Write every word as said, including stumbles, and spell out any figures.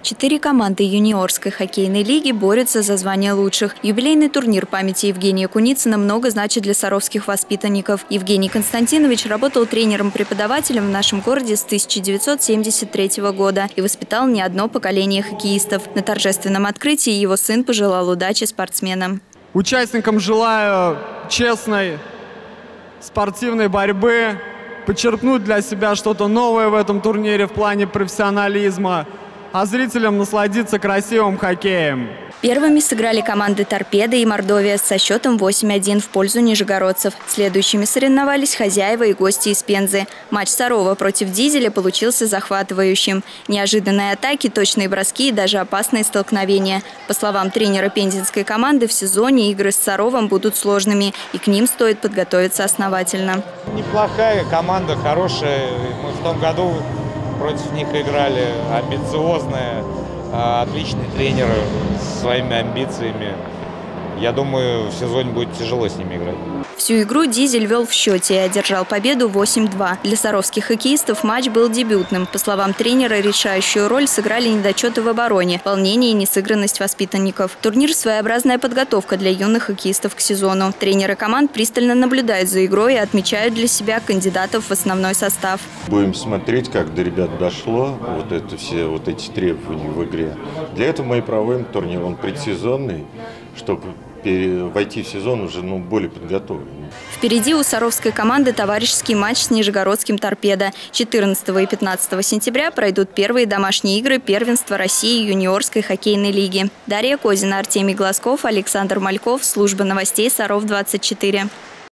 Четыре команды юниорской хоккейной лиги борются за звание лучших. Юбилейный турнир памяти Евгения Куницына много значит для саровских воспитанников. Евгений Константинович работал тренером-преподавателем в нашем городе с тысяча девятьсот семьдесят третьего года и воспитал не одно поколение хоккеистов. На торжественном открытии его сын пожелал удачи спортсменам. Участникам желаю честной спортивной борьбы, подчеркнуть для себя что-то новое в этом турнире в плане профессионализма, а зрителям насладиться красивым хоккеем. Первыми сыграли команды «Торпедо» и «Мордовия» со счетом восемь один в пользу нижегородцев. Следующими соревновались хозяева и гости из Пензы. Матч Сарова против «Дизеля» получился захватывающим. Неожиданные атаки, точные броски и даже опасные столкновения. По словам тренера пензенской команды, в сезоне игры с Саровом будут сложными, и к ним стоит подготовиться основательно. Неплохая команда, хорошая. Мы в том году против них играли, амбициозные, отличные тренеры с своими амбициями. Я думаю, в сезоне будет тяжело с ними играть. Всю игру «Дизель» вел в счете и одержал победу восемь два. Для саровских хоккеистов матч был дебютным. По словам тренера, решающую роль сыграли недочеты в обороне, волнение и несыгранность воспитанников. Турнир – своеобразная подготовка для юных хоккеистов к сезону. Тренеры команд пристально наблюдают за игрой и отмечают для себя кандидатов в основной состав. Будем смотреть, как до ребят дошло вот это все вот эти требования в игре. Для этого мы и проводим турнир, он предсезонный, чтобы войти в сезон уже ну, более подготовленным. Впереди у саровской команды товарищеский матч с нижегородским «Торпедо». четырнадцатого и пятнадцатого сентября пройдут первые домашние игры первенства России юниорской хоккейной лиги. Дарья Козина, Артемий Глазков, Александр Мальков. Служба новостей Саров двадцать четыре.